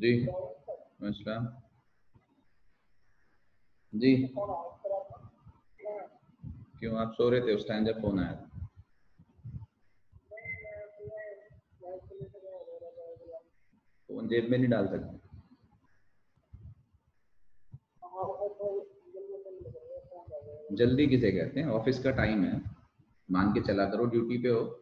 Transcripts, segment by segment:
जी नमस्कार जी। क्यों आप सो रहे थे उस टाइम जब फोन आया था? फोन जेब में नहीं डाल सकते। जल्दी किसे कहते हैं? ऑफिस का टाइम है, मान के चला करो, ड्यूटी पे हो।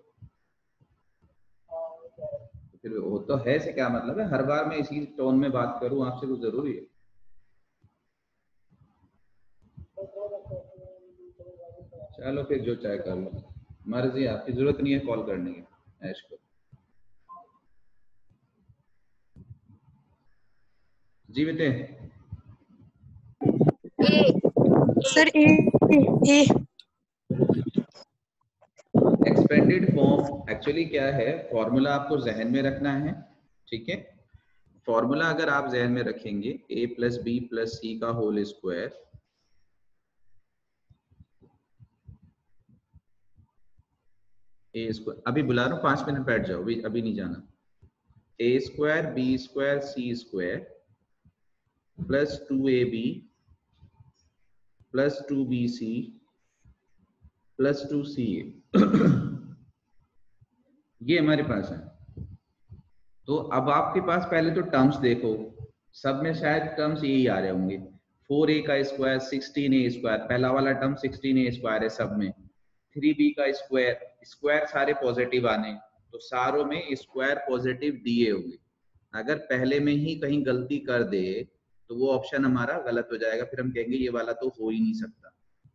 तो फिर वो तो है से क्या मतलब है? हर बार मैं इसी टोन में बात करूं आपसे, कुछ जरूरी है? चलो फिर जो चाहे कर लो, मर्जी आपकी, जरूरत नहीं है कॉल करने की, ऐश को। जी बेटे। Sir A A expanded form actually क्या है? फॉर्मूला आपको जहन में रखना है, ठीक है? फॉर्मूला अगर आप जहन में रखेंगे, a plus B plus C का होल स्क्वायर, ए स्क्वायर, अभी बुला रहा हूँ 5 मिनट बैठ जाओ, अभी नहीं जाना। A square B square C square plus 2ab plus 2bc plus 2ca ये हमारे पास है। तो अब आपके पास पहले तो टर्म्स देखो, सब में शायद टर्म्स यही आ रहे होंगे। 4a का स्क्वायर 16a स्क्वायर, पहला वाला टर्म 16a स्क्वायर है सब में। 3b का स्क्वायर, स्क्वायर सारे पॉजिटिव आने, तो सारों में स्क्वायर पॉजिटिव दिए होंगे। अगर पहले में ही कहीं गलती कर दे तो वो ऑप्शन हमारा गलत हो जाएगा, फिर हम कहेंगे ये वाला तो हो ही नहीं सकता।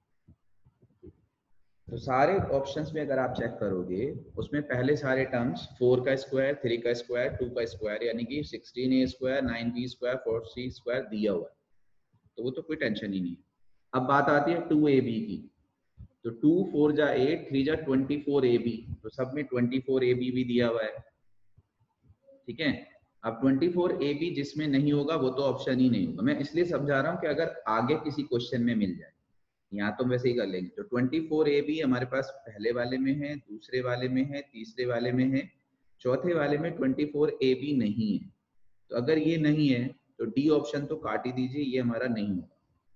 तो सारे ऑप्शंस में अगर आप चेक करोगे, उसमें पहले सारे टर्म्स 4 का स्क्वायर 3 का स्क्वायर 2 का स्क्वायर यानी कि 16a square 9b square 4c square दिया हुआ है, तो वो तो कोई टेंशन ही नहीं है। अब बात आती है 2ab की, तो 2 4 जा 8 3 जा 24ab, तो सब में 24ab भी दिया हुआ है, ठीक है? अब 24ab जिसमें नहीं होगा वो तो ऑप्शन ही नहीं होगा। मैं इसलिए समझा रहा हूँ कि अगर आगे किसी क्वेश्चन में मिल जाए, यहाँ तो वैसे ही कर लेंगे। तो 24ab हमारे पास पहले वाले में है, दूसरे वाले में है, तीसरे वाले में है, चौथे वाले में 24ab नहीं है। तो अगर ये नहीं है तो डी ऑप्शन तो काट ही दीजिए, ये हमारा नहीं होगा,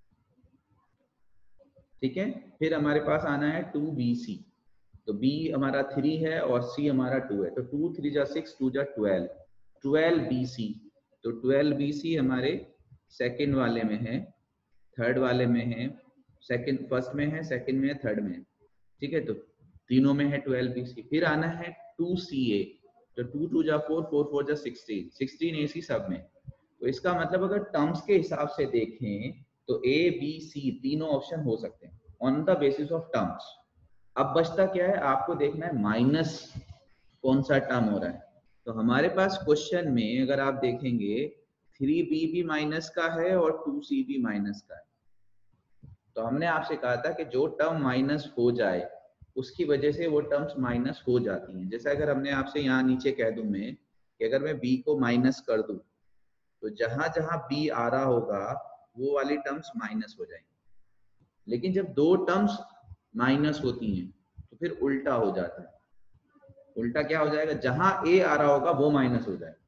ठीक है? फिर हमारे पास आना है 2bc, तो b हमारा 3 है और c हमारा 2 है, तो 2 3 जा 6 2 जा 12, 12bc। तो 12bc हमारे सेकंड वाले में है, थर्ड वाले में है, सेकंड फर्स्ट में है, सेकंड में है, थर्ड में है, ठीक है? तो तीनों में है 12bc। फिर आना है 2ca, तो 2 2 जा 4 4 4 जा 16, 16ac सब में। तो इसका मतलब अगर टर्म्स के हिसाब से देखें तो a b c तीनों ऑप्शन हो सकते हैं on the basis of terms. अब बचता क्या है? आपको देखना है माइनस कौन सा टर्म हो रहा है। तो हमारे पास क्वेश्चन में अगर आप देखेंगे 3b भी माइनस का है और 2c भी माइनस का है। तो हमने आपसे कहा था कि जो टर्म माइनस हो जाए उसकी वजह से वो टर्म्स माइनस हो जाती हैं। जैसे अगर हमने आपसे यहाँ नीचे कह दूं मैं कि अगर मैं b को माइनस कर दूं तो जहां जहां b आ रहा होगा वो वाली टर्म्स माइनस हो जाएंगी। लेकिन जब दो टर्म्स माइनस होती हैं तो फिर उल्टा हो जाता है। उल्टा क्या हो जाएगा? जहां a आ रहा होगा वो माइनस हो जाएगा,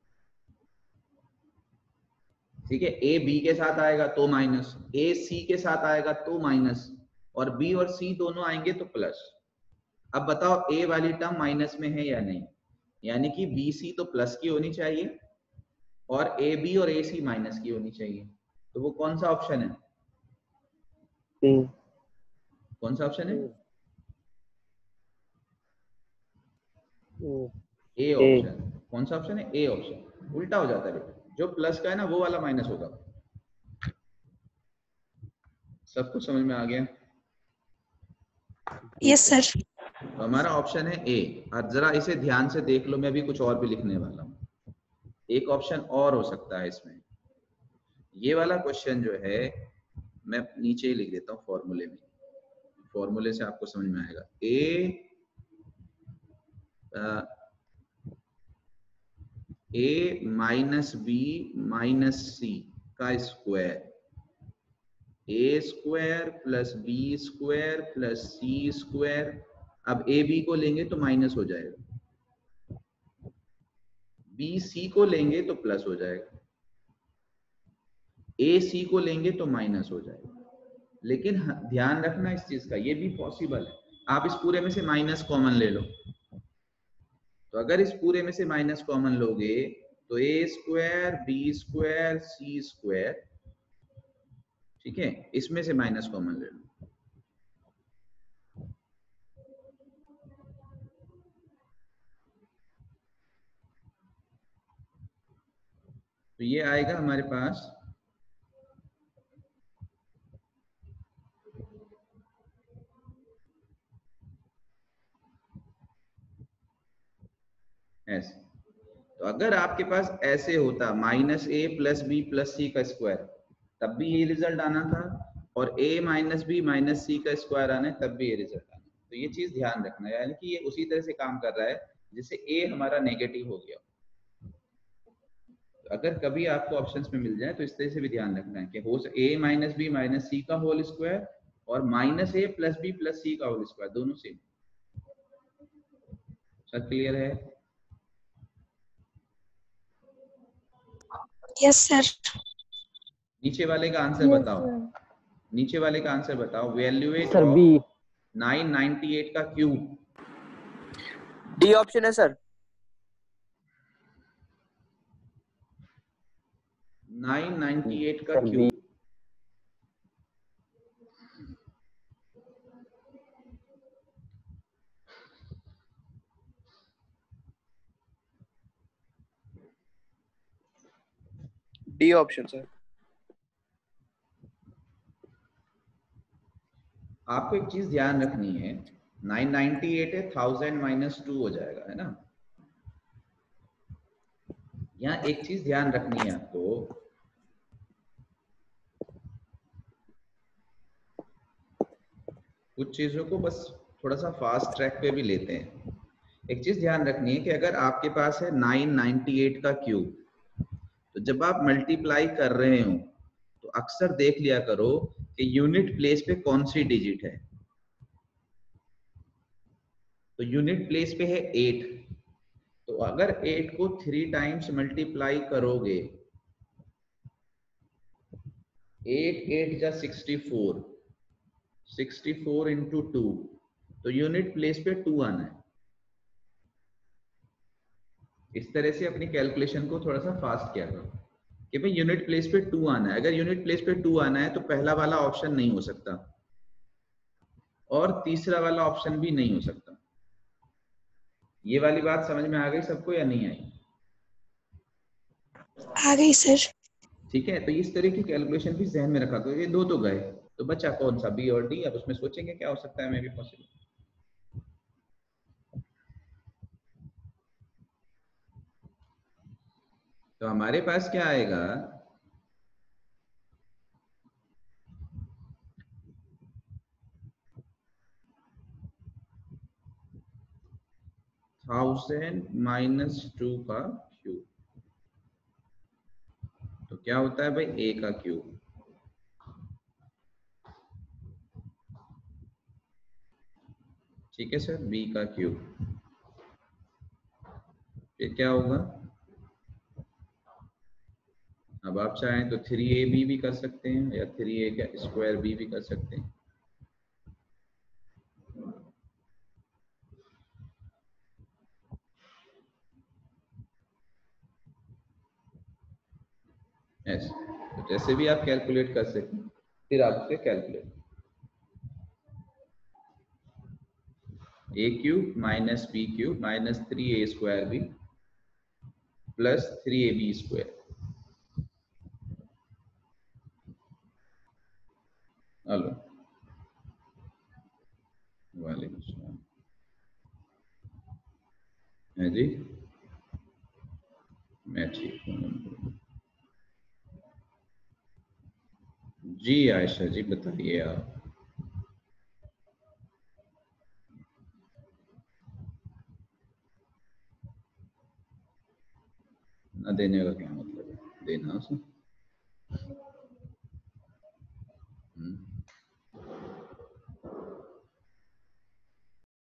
ठीक है? a b के साथ आएगा तो माइनस, a c के साथ आएगा तो माइनस, और b और c दोनों आएंगे तो प्लस। अब बताओ a वाली टर्म माइनस में है या नहीं? यानी कि bc तो प्लस की होनी चाहिए और ab और ac माइनस की होनी चाहिए। तो वो कौन सा ऑप्शन है? कौन सा ऑप्शन है? A option. कौन सा ऑप्शन है? A option. उल्टा हो जाता है बेटा, जो प्लस का है ना वो वाला माइनस होगा। सब कुछ समझ में आ गया? Yes sir. तो हमारा ऑप्शन है ए। और जरा इसे ध्यान से देख लो, मैं अभी कुछ और भी लिखने वाला हूँ। एक ऑप्शन और हो सकता है इसमें, ये वाला क्वेश्चन जो है मैं नीचे ही लिख देता हूँ फॉर्मूले में, फॉर्मूले से आपको समझ में आएगा। A minus B minus C का square, A square plus B square plus C square. अब ए बी को लेंगे तो माइनस हो जाएगा, बी सी को लेंगे तो प्लस हो जाएगा। ए सी को लेंगे तो माइनस हो जाएगा, लेकिन ध्यान रखना इस चीज का, ये भी पॉसिबल है आप इस पूरे में से माइनस कॉमन ले लो। तो अगर इस पूरे में से माइनस कॉमन लोगे तो A square B square C square, ठीक है, इसमें से माइनस कॉमन ले लो। तो ये आएगा हमारे पास ऐसे। तो अगर आपके पास ऐसे होता minus A plus B plus C का स्क्वायर, तब भी ये रिजल्ट आना था, और a minus B minus C का स्क्वायर आना है तब भी ये रिजल्ट आना है। तो ये चीज ध्यान रखना, यानी कि ये उसी तरह से काम कर रहा है जिससे a हमारा नेगेटिव हो गया। तो अगर कभी आपको ऑप्शंस में मिल जाए तो इस तरह से भी ध्यान रखना है कि हो a minus B minus C का होल स्क्वायर और minus A plus B plus C का होल स्क्वायर, दोनों सेम। सब क्लियर है? Yes sir. नीचे वाले का आंसर बताओ, नीचे वाले का आंसर बताओ। Valuate sir B. 998 का क्यूब। डी ऑप्शन है सर। 998 का क्यूब। D option sir. आपको एक चीज ध्यान रखनी है, 998 है, 1000 माइनस 2 हो जाएगा, है ना। यहाँ एक चीज ध्यान रखनी है आपको, कुछ चीजों को बस थोड़ा सा फास्ट ट्रैक पे भी लेते हैं। एक चीज ध्यान रखनी है कि अगर आपके पास है 998 का क्यूब, तो जब आप मल्टीप्लाई कर रहे हो तो अक्सर देख लिया करो कि यूनिट प्लेस पे कौन सी डिजिट है। तो यूनिट प्लेस पे है 8, तो अगर 8 को 3 टाइम्स मल्टीप्लाई करोगे, 8 8 जा 64, 64 इंटू 2, तो यूनिट प्लेस पे 2 आना है। इस तरह से अपनी कैलकुलेशन को थोड़ा सा फास्ट किया करो कि भाई यूनिट प्लेस पे 2 आना है। अगर यूनिट प्लेस पे 2 आना है तो पहला वाला ऑप्शन नहीं हो सकता और तीसरा वाला ऑप्शन भी नहीं हो सकता। ये वाली बात समझ में आ गई सबको या नहीं आई? आ गई सर। ठीक है, तो इस तरह की कैलकुलेशन भी जहन में रखा करो। ये दो तो गए, तो बचा कौन सा, बी और डी। अब उसमें सोचेंगे क्या हो सकता है, मे बी पॉसिबल। तो हमारे पास क्या आएगा, 1000 माइनस 2 का क्यूब। तो क्या होता है भाई, ए का क्यूब। ठीक है सर, बी का क्यूब। फिर क्या होगा, अब आप चाहें तो 3ab भी कर सकते हैं या 3a का स्क्वायर बी भी कर सकते हैं। ऐसे तो जैसे भी आप कैलकुलेट कर सकते हैं, फिर आप उसे calculate, A cube minus B cube minus 3a square B plus 3ab square. Hello, वालेकुम सलाम। है जी, मैं ठीक हूँ जी। आयशा जी बताइए आप। न देने का क्या मतलब है, देना उसे।